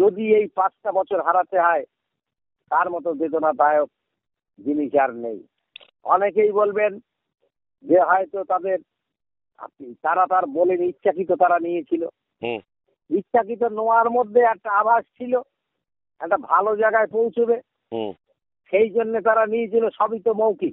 যদি এই 5টা বছর হারাতে হয় তার মতো বেদনাদায়ক জিনিস আর নেই। অনেকেই বলবেন যে হয়তো তারা তার বলেন ইচ্ছাকৃত তারা নিয়েছিল। ইচ্ছাকৃত নেওয়ার মধ্যে একটা আভাস ছিল একটা ভালো জায়গায় পৌঁছবে, সেই জন্য তারা নিয়েছিল। সবই তো মৌখিক।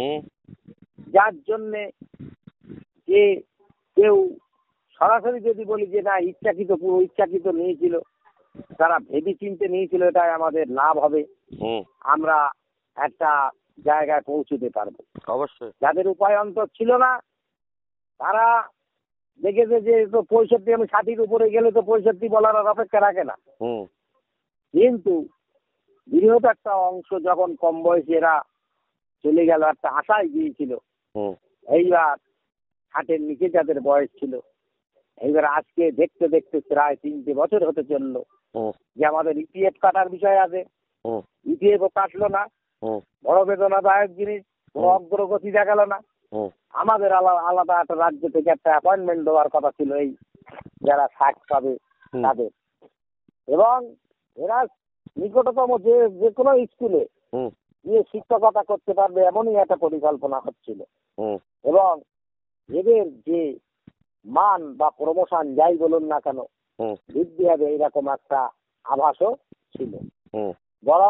যার জন্যে যে কেউ সরাসরি যদি বলি যে না ইচ্ছাকৃত পুরো ইচ্ছাকৃত নিয়েছিল, তারা ভেবে চিন্তে নিয়েছিল এটাই আমাদের লাভ হবে, আমরা একটা জায়গায় পৌঁছতে পারবো। অবশ্যই। যাদের উপায় অন্তর ছিল না তারা দেখেছে যে তো 65 আমি 60-র উপরে গেলে তো 65 বলার আর অপেক্ষা রাখে না। কিন্তু বৃহৎ একটা অংশ যখন কম বয়সী এরা চলে গেল একটা আশায় গিয়েছিল, এইবার 60-এর নিচে যাদের বয়স ছিল, এইবার আজকে দেখতে দেখতে প্রায় 3টে বছর হতে চললো যে আমাদের ইপিএফ কাটার বিষয় আছে, ইপিএফও কাটলো না। বড় বেদনাদায়ক জিনিস, কোনো অগ্রগতি দেখালো না। আমাদের আলাদা একটা রাজ্য থেকে একটা অ্যাপয়েন্টমেন্ট দেওয়ার কথা ছিল এই যারা 60 পাবে তাদের, এবং এরা নিকটতম যে কোনো স্কুলে গিয়ে শিক্ষকতা করতে পারবে এমনই একটা পরিকল্পনা হচ্ছিল। এবং এদের যে মান বা প্রমোশন যাই বলুন না কেন বৃদ্ধি হবে এইরকম একটা আভাসও ছিল। বরং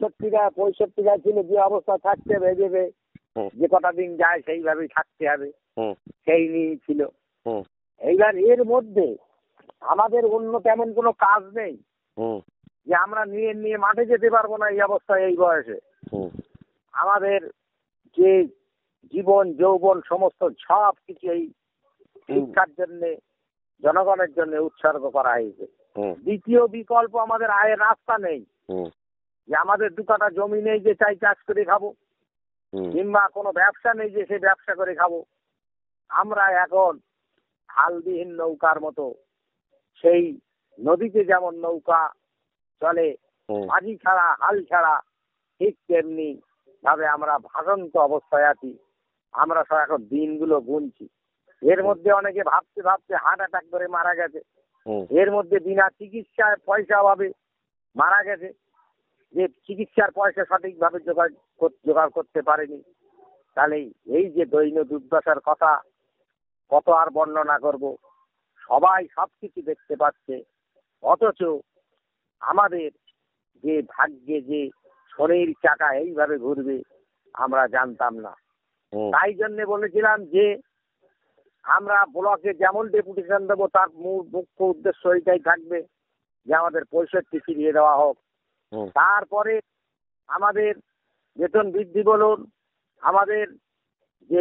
65 ছিল যে অবস্থা থাকতে হবে ভেবে যে কটা দিন যায় সেইভাবেই থাকতে হবে, সেই নিয়েই ছিল। এইবার এর মধ্যে আমাদের অন্য তেমন কোনো কাজ নেই যে আমরা নিয়ে মাঠে যেতে পারবো না এই অবস্থায় এই বয়সে। আমাদের যে জীবন যৌবন সমস্ত সব কিছু এই শিক্ষার জন্য জনগণের জন্য উৎসর্গ করা হয়েছে। দ্বিতীয় বিকল্প আমাদের আয়ের রাস্তা নেই, যে আমাদের 2 কাঠা জমি নেই যে চাই চাষ করে খাবো, কিংবা কোনো ব্যবসা নেই যে সে ব্যবসা করে খাবো। আমরা এখন হালবিহীন নৌকার মতো, সেই নদীতে যেমন নৌকা চলে মাঝি ছাড়া হাল ছাড়া, ঠিক তেমনি ভাবে আমরা ভাসন্ত অবস্থায় আছি। আমরা সব এখন দিনগুলো গুনছি। এর মধ্যে অনেকে ভাবতে ভাবতে হার্ট অ্যাটাক করে মারা গেছে, এর মধ্যে বিনা চিকিৎসায় পয়সা অভাবে মারা গেছে, যে চিকিৎসার পয়সা সঠিকভাবে জোগাড় করতে পারেনি। তাহলে এই যে দৈন্য দুর্দশার কথা কত আর বর্ণনা করব। সবাই সব কিছু দেখতে পাচ্ছে, অথচ আমাদের যে ভাগ্যে যে শনির চাকা এইভাবে ঘুরবে আমরা জানতাম না। তাই জন্য বলেছিলাম যে আমরা ব্লকে যেমন ডেপুটেশন দেবো তার মুখ্য উদ্দেশ্য এইটাই থাকবে যে আমাদের 65 ফিরিয়ে দেওয়া হোক। তারপরে আমাদের বেতন বৃদ্ধি বলুন, আমাদের যে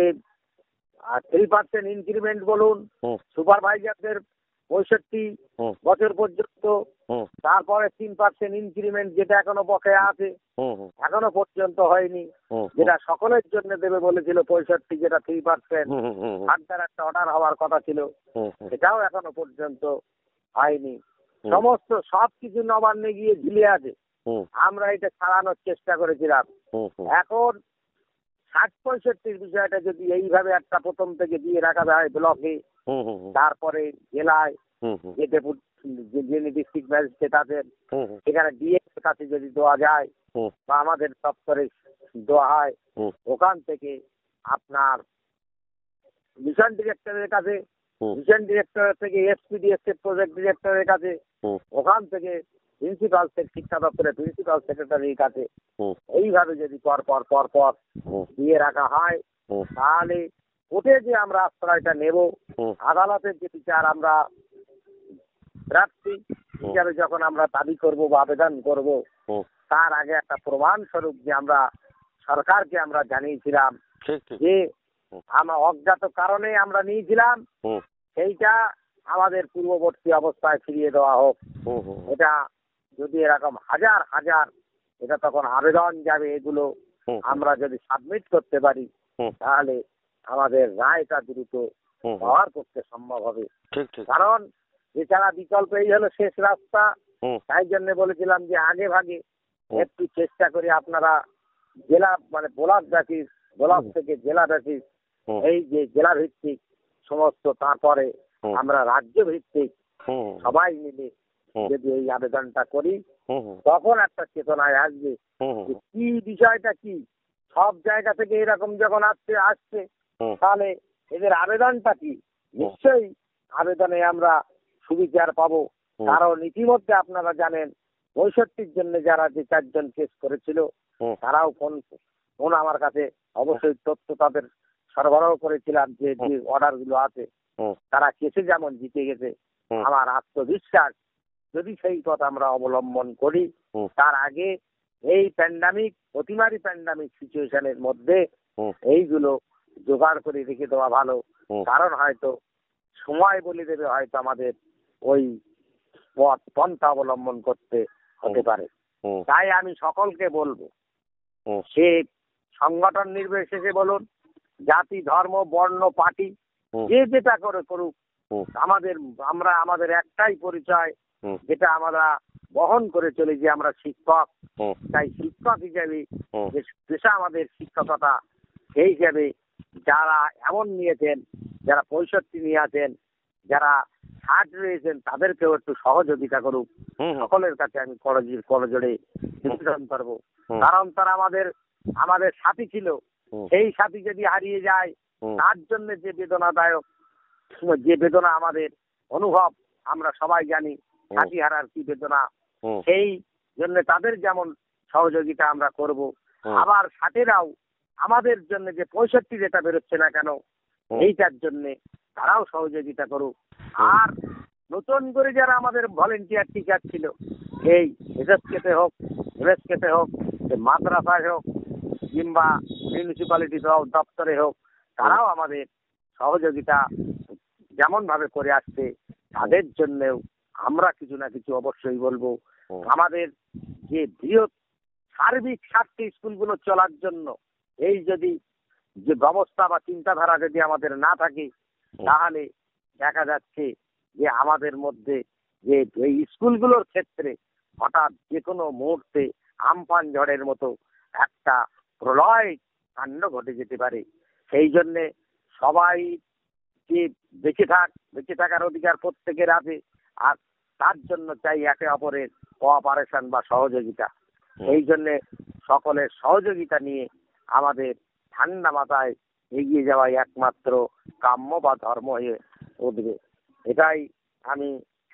3% ইনক্রিমেন্ট বলুন, সুপারভাইজারদের 65 বছর পর্যন্ত, তারপরে 3% ইনক্রিমেন্ট যেটা এখনো বকেয়া আছে এখনো পর্যন্ত হয়নি, যেটা সকলের জন্য দেবে বলেছিল 65, যেটা 3% ফার্দার একটা অর্ডার হওয়ার কথা ছিল, সেটাও এখনো পর্যন্ত হয়নি। সমস্ত সবকিছু নবান্নে গিয়ে ঝুলে আছে। আমরা এটা ছাড়ানোর চেষ্টা করেছিলাম। এখন 60-65 বিষয়টা যদি এইভাবে একটা প্রথম থেকে দিয়ে রাখা হয় ব্লকে, তারপরে জেলায় যিনি ডিস্ট্রিক্ট ম্যাজিস্ট্রেট আছেন সেখানে ডিএর কাছে যদি দেওয়া যায় বা আমাদের দপ্তরে দেওয়া হয়, ওখান থেকে আপনার মিশন ডিরেক্টরের কাছে, মিশন ডিরেক্টরের থেকে এসপিডিএস প্রজেক্ট ডিরেক্টরের কাছে, ওখান থেকে প্রিন্সিপাল শিক্ষা দপ্তরের প্রিন্সিপাল সেক্রেটারির কাছে, এইভাবে যদি পর পর দিয়ে রাখা হয়, তাহলে কোর্টে যে আমরা আশ্রয়টা নেব, আদালতের যে বিচার আমরা প্রার্থী হিসাবে যখন আমরা দাবি করব বা আবেদন করব, তার আগে একটা প্রমাণ স্বরূপ যে আমরা সরকারকে আমরা জানিয়েছিলাম যে আমরা অজ্ঞাত কারণে আমরা নিয়েছিলাম, সেইটা আমাদের পূর্ববর্তী অবস্থায় ফিরিয়ে দেওয়া হোক। এটা যদি এরকম হাজার হাজার এটা তখন আবেদন যাবে, এগুলো আমরা যদি সাবমিট করতে পারি তাহলে আমাদের রায়টা দ্রুত পাওয়ার পক্ষে সম্ভব হবে। কারণ এছাড়া বিকল্প এই হলো শেষ রাস্তা। তাই জন্য বলেছিলাম যে আগে ভাগে একটু চেষ্টা করে আপনারা জেলা মানে ব্লক ব্যাপী, ব্লক থেকে জেলা ব্যাপী, এই যে জেলা ভিত্তিক সমস্ত, তারপরে আমরা রাজ্য ভিত্তিক সবাই মিলে যদি এই আবেদনটা করি হুম। তখন একটা চেতনায় আসবে হুম। যে কি বিষয়টা কি। সব জায়গা থেকে এরকম যখন আসছে হুম। তাহলে এদের আবেদনটা কি। নিশ্চয়ই আবেদনে আমরা সুবিচার পাবো। হুম। কারণ ইতিমধ্যে আপনারা জানেন ৬৫-র জন্য যারা যে ৪ জন কেস করেছিল হুম। তারাও ফোন আমার কাছে অবশ্যই তথ্য তাদের সরবরাহ করেছিলাম যে যে অর্ডার গুলো আছে হুম। তারা কেসে যেমন জিতে গেছে। হুম। আমার আত্মবিশ্বাস যদি সেই পথ আমরা অবলম্বন করি হুম। তার আগে এই অতিমারি প্যান্ডামিক সিচুয়েশনের মধ্যে হুম। এইগুলো জোগাড় করে রেখে দেওয়া ভালো। হুম। কারণ হয়তো সময় বলে দেবে হয়তো আমাদের ওই পন্থা অবলম্বন করতে হতে পারে। হুম। তাই আমি সকলকে বলবো হুম। সে সংগঠন নির্বিশেষে বলুন, জাতি, ধর্ম, বর্ণ, পার্টি হুম। যে যেটা করে করুক, হুম। আমাদের একটাই পরিচয় হুম। যেটা আমরা বহন করে চলি যে আমরা শিক্ষক। হুম। তাই শিক্ষক হিসেবে হুম। যে পেশা আমাদের শিক্ষকতা, সেই হিসেবে যারা এমন নিয়েছেন, যারা 65 নিয়ে আছেন, যারা 60 রয়েছেন তাদেরকেও একটু সহযোগিতা করুক। হুম। সকলের কাছে আমি করজোড়ে নিবেদন করবো। হুম। কারণ তারা আমাদের সাথী ছিল। হুম। সেই সাথী যদি হারিয়ে যায় হুম। তার জন্য যে বেদনাদায়ক, যে বেদনা আমাদের অনুভব আমরা সবাই জানি, সাথী হারার কি বেদনা। হুম। সেই জন্য তাদের যেমন সহযোগিতা আমরা করব, হুম। আবার সাথীরাও আমাদের জন্য যে 65 যেটা বেরোচ্ছে না কেন হুম। এইটার জন্য তারাও সহযোগিতা করুক। আর নতুন করে যারা আমাদের ভলেন্টিয়ার টিচার ছিল, এই এসএসকেতে হোক, এমএসকেতে হোক, মাদ্রাসায় হোক কিংবা মিউনিসিপ্যালিটি দপ্তরে হোক, তারাও আমাদের সহযোগিতা যেমন ভাবে করে আসছে তাদের জন্যেও আমরা কিছু না কিছু অবশ্যই বলবো। আমাদের যে বৃহৎ সার্বিক স্বার্থে স্কুলগুলো চলার জন্য এই যদি যে ব্যবস্থা বা চিন্তাধারা যদি আমাদের না থাকে তাহলে দেখা যাচ্ছে যে আমাদের মধ্যে যে এই স্কুলগুলোর ক্ষেত্রে হঠাৎ যে কোনো মুহূর্তে আমপান ঝড়ের মতো একটা প্রলয় কাণ্ড ঘটে যেতে পারে। সেই জন্যে সবাই যে বেঁচে থাকার অধিকার প্রত্যেকের আছে। আর তার জন্য চাই একে অপরের কোঅপারেশন বা সহযোগিতা। এই জন্যে সকলের সহযোগিতা নিয়ে আমাদের ঠান্ডা মাথায় এগিয়ে যাওয়াই একমাত্র কাম্য বা ধর্ম হয়ে উঠবে। এটাই আমি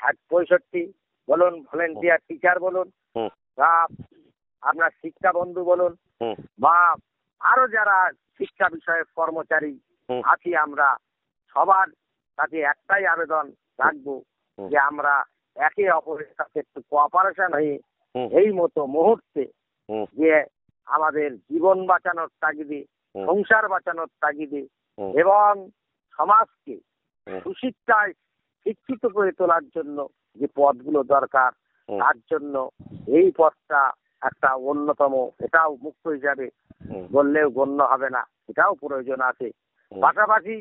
65 বলুন, ভলেন্টিয়ার টিচার বলুন, বা আপনার শিক্ষা বন্ধু বলুন, বা আরো যারা শিক্ষা বিষয়ক কর্মচারী আছি, আমরা সবার কাছে একটাই আবেদন রাখবো যে আমরা একে অপরের সাথে একটু কোঅপারেশন হয়ে এই মতো মুহূর্তে যে আমাদের জীবন বাঁচানোর তাগিদে, সংসার বাঁচানোর তাগিদে এবং সমাজকে সুশিক্ষায় শিক্ষিত করে তোলার জন্য যে পথগুলো দরকার তার জন্য এই পথটা একটা অন্যতম, এটাও মুক্ত হিসাবে বললেও গণ্য হবে না, এটাও প্রয়োজন আছে। পাশাপাশি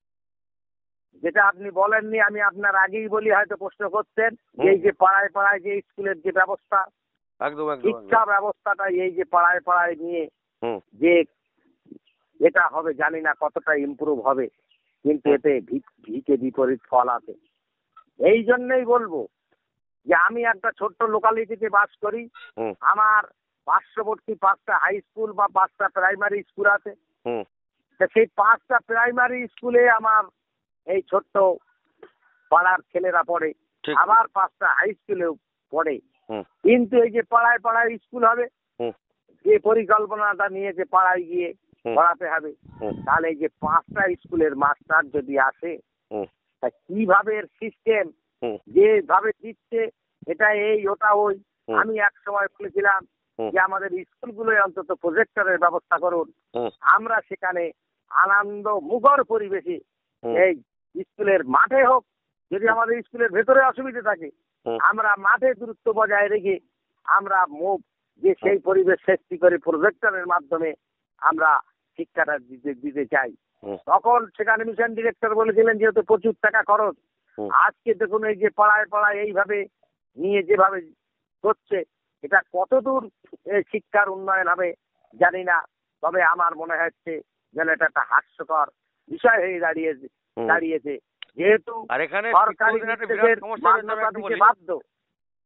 যেটা আপনি বলেননি, আমি আপনার আগেই বলি, হয়তো প্রশ্ন করতেন, এই যে পাড়ায় পাড়ায় যে স্কুলের যে ব্যবস্থা, শিক্ষা ব্যবস্থাটা এই যে পাড়ায় পাড়ায় নিয়ে যে এটা হবে জানি না কতটা ইমপ্রুভ হবে, কিন্তু এতে ভিতে বিপরীত ফল আছে। এই জন্যই বলবো যে আমি একটা ছোট্ট লোকালিটিতে বাস করি, আমার পার্শ্ববর্তী 5টা হাই স্কুল বা 5টা প্রাইমারি স্কুল আছে। সেই 5টা প্রাইমারি স্কুলে আমার এই ছোট্ট পাড়ার ছেলেরা পড়ে, আবার 5টা হাই স্কুলেও পড়ে। কিন্তু এই যে পাড়ায় পাড়ায় স্কুল হবে, যে পরিকল্পনাটা নিয়ে যে পাড়ায় গিয়ে পড়াতে হবে, তাহলে এই যে 5টা স্কুলের মাস্টার যদি আসে, তা কিভাবে সিস্টেম যেভাবে দিচ্ছে, এটা এই ওটা ওই। আমি এক সময় বলেছিলাম যে আমাদের স্কুলগুলোয় অন্তত প্রজেক্টরের ব্যবস্থা করুন, আমরা সেখানে আনন্দ মুখর পরিবেশে এই স্কুলের মাঠে হোক, যদি আমাদের স্কুলের ভেতরে অসুবিধা থাকে আমরা মাঠে দূরত্ব বজায় রেখে আমরা যে সেই পরিবেশ সৃষ্টি করে প্রজেক্টরের মাধ্যমে আমরা শিক্ষাটা দিতে চাই। তখন সেখানে মিশন ডিরেক্টর বলেছিলেন যেহেতু প্রচুর টাকা খরচ, আজকে দেখুন এই যে পাড়ায় পাড়ায় এইভাবে নিয়ে যেভাবে করছে, এটা কতদূর শিক্ষার উন্নয়ন হবে জানি না। তবে আমার মনে হচ্ছে যেন এটা একটা হাস্যকর বিষয় হয়ে দাঁড়িয়েছে, যেহেতু সরকারি নির্দেশের মান্যতা দিতে বাধ্য,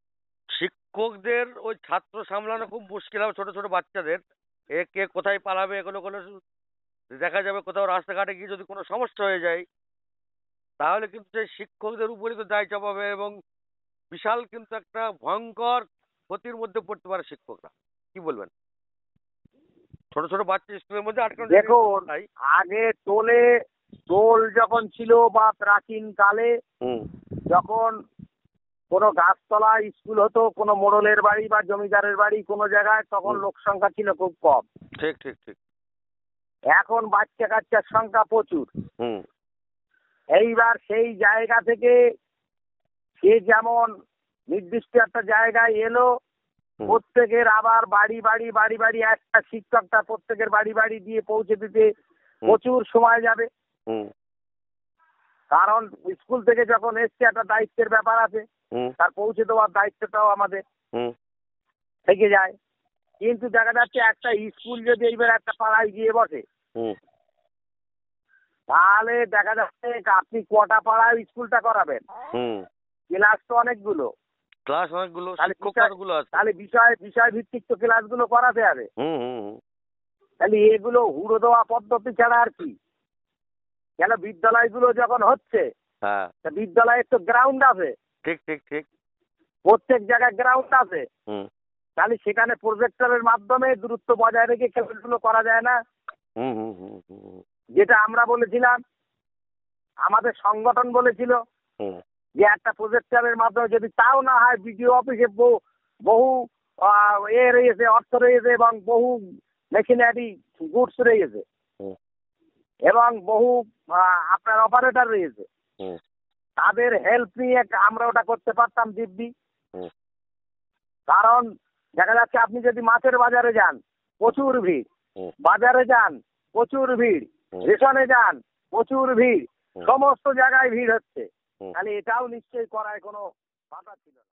শিক্ষকদের ওই ছাত্র সামলানো খুব মুশকিল হবে, ছোট ছোট বাচ্চাদের। এ কে কোথায় পালাবে এগুলো কোনো দেখা যাবে। কোথাও রাস্তাঘাটে গিয়ে যদি কোনো সমস্যা হয়ে যায়, তাহলে কিন্তু সেই শিক্ষকদের উপরই তো দায় চাপাবে, এবং বিশাল কিন্তু একটা ভয়ঙ্কর ক্ষতির মধ্যে পড়তে পারে শিক্ষকরা। কি বলবেন? ছোট ছোট বাচ্চা স্কুলের মধ্যে আটকানো যদি দেখুন, তাই। আগে টোল যখন ছিল বা প্রাচীন কালে যখন কোনো গাছতলা স্কুল হতো, কোনো মোড়লের বাড়ি বা জমিদারের বাড়ি কোনো জায়গায়, তখন লোক সংখ্যা ছিল খুব কম। ঠিক ঠিক ঠিক। এখন বাচ্চা কাচ্চার সংখ্যা প্রচুর। হুম এইবার সেই জায়গা থেকে সে যেমন নির্দিষ্ট একটা জায়গায় এলো, হুম প্রত্যেকের আবার বাড়ি বাড়ি বাড়ি বাড়ি একটা শিক্ষকটা প্রত্যেকের বাড়ি বাড়ি দিয়ে পৌঁছে দিতে প্রচুর সময় যাবে। হুম কারণ স্কুল থেকে যখন এসছে একটা দায়িত্বের ব্যাপার আছে, হুম তার পৌঁছে দেওয়ার দায়িত্বটাও আমাদের হুম থেকে যায়। কিন্তু দেখা যাচ্ছে একটা স্কুল যদি এইবার একটা পাড়ায় গিয়ে বসে, হুম তাহলে দেখা যাচ্ছে আপনি কটা পাড়ায় স্কুলটা করাবেন, হুম ক্লাস তো অনেকগুলো। ক্লাস অনেকগুলো, তাহলে শিক্ষক বিষয় কতগুলো আছে? তাহলে বিষয় বিষয় ভিত্তিক তো ক্লাসগুলো করাতে হবে। হুম হুম হুম। তাহলে এগুলো হুড়ো দেওয়া পদ্ধতি ছাড়া আর কি? কেন বিদ্যালয়গুলো যখন হচ্ছে, হ্যাঁ তা বিদ্যালয়ের তো গ্রাউন্ড আছে, ঠিক ঠিক ঠিক। প্রত্যেক জায়গায় গ্রাউন্ড আছে। হুম তাহলে সেখানে প্রজেক্টরের মাধ্যমে দূরত্ব বজায় রেখে খেলাধুলো করা যায় না? হুম হুম হুম হুম যেটা আমরা বলেছিলাম, আমাদের সংগঠন বলেছিল হুম যে একটা প্রজেক্টরের মাধ্যমে যদি তাও না হয়, বিডিও অফিসে বহু রয়েছে, অর্থ রয়েছে এবং বহু মেশিনারি গুডস রয়েছে হুম এবং বহু আপনার অপারেটর রয়েছে, হুম তাদের হেল্প নিয়ে আমরা ওটা করতে পারতাম দিব্যি। হুম কারণ দেখা যাচ্ছে আপনি যদি মাছের বাজারে যান, প্রচুর ভিড়, হুম বাজারে যান প্রচুর ভিড়, হুম রেশনে যান প্রচুর ভিড়, হুম সমস্ত জায়গায় ভিড় হচ্ছে। হুম। তাহলে এটাও নিশ্চয়ই করায় কোনো বাধা ছিল না।